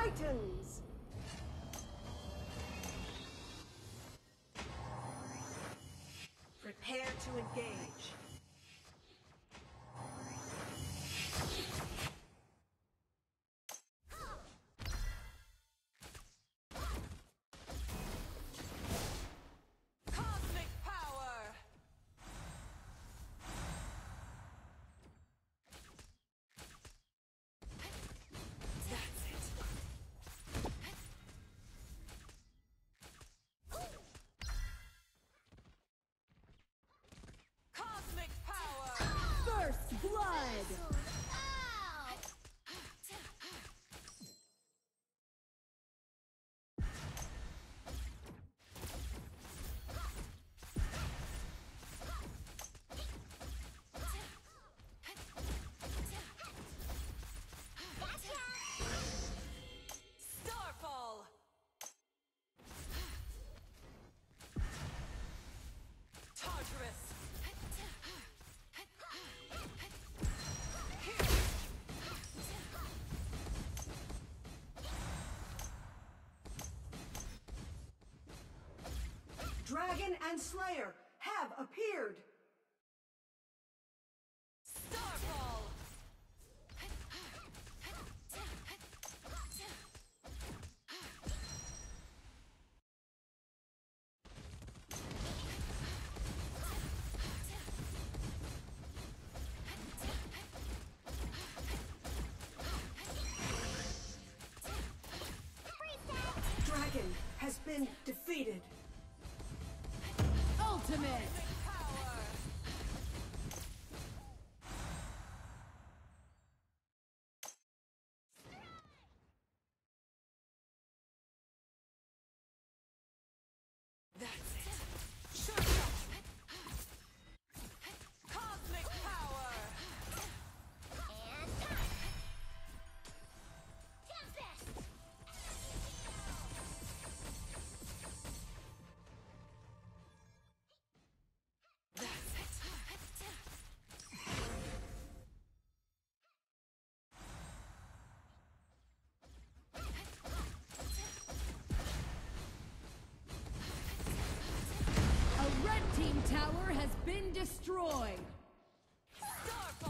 Titans! Prepare to engage. Dragon and Slayer have appeared! Starfall! Dragon has been defeated. Ultimate! That's it. Sure shot. Cosmic power. And Tempest. That's it. A red team tower has been destroyed. Starfall.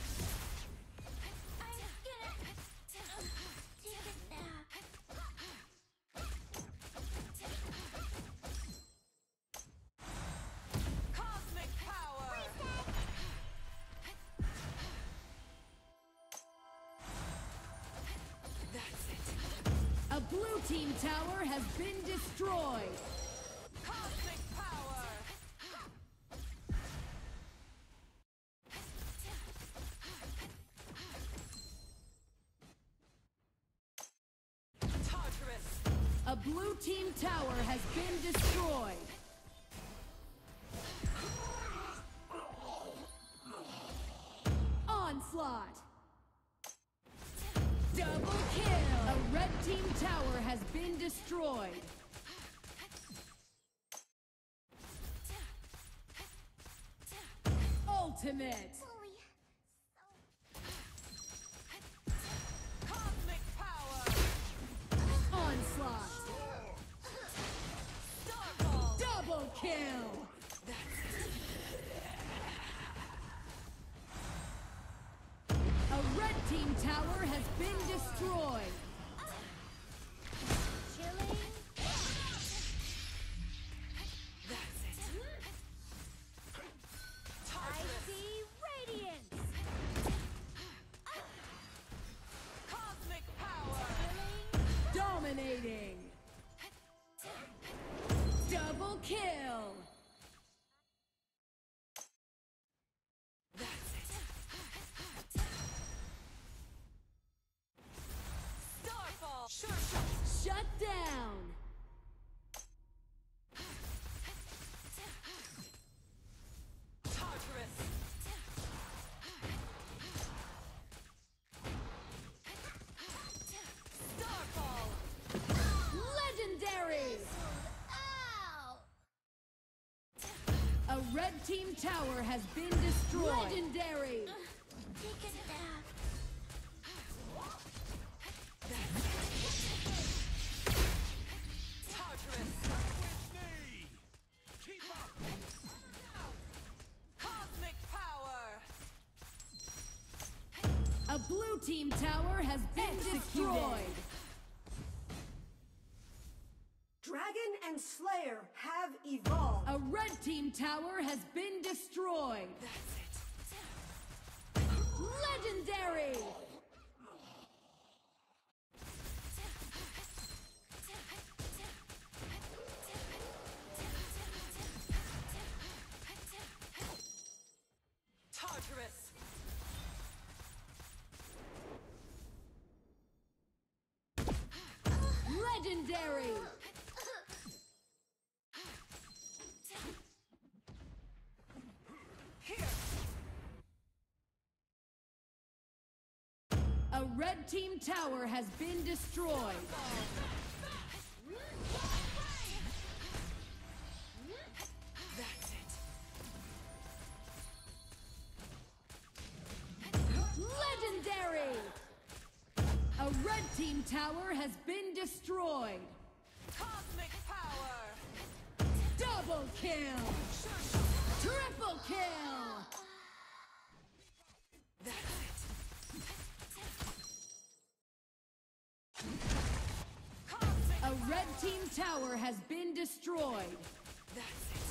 Cosmic power. That's it. A blue team tower has been destroyed. Cosmic power. Tartarus. A blue team tower has been destroyed. Onslaught. Double kill. A red team tower has been destroyed. Ultimate. Cosmic power. Onslaught. Starfall. Double kill. A red team tower has been destroyed. Chilling. That's it. Tartarus. Radiance! Cosmic power. Dominating. Double kill. That's it. Starfall. Sure shot. Shut down. Tartarus. Starfall. Legendary. Ow! A red team tower has been destroyed. Legendary. Take it back. team tower has been destroyed. Dragon and Slayer have evolved. A red team tower has been destroyed. Legendary! Tartarus. Legendary! Here. A red team tower has been destroyed. That's it. Legendary! A red team tower has been destroyed. Cosmic power. Double kill! Triple kill! That's it. Cosmic A red team tower has been destroyed. That's it.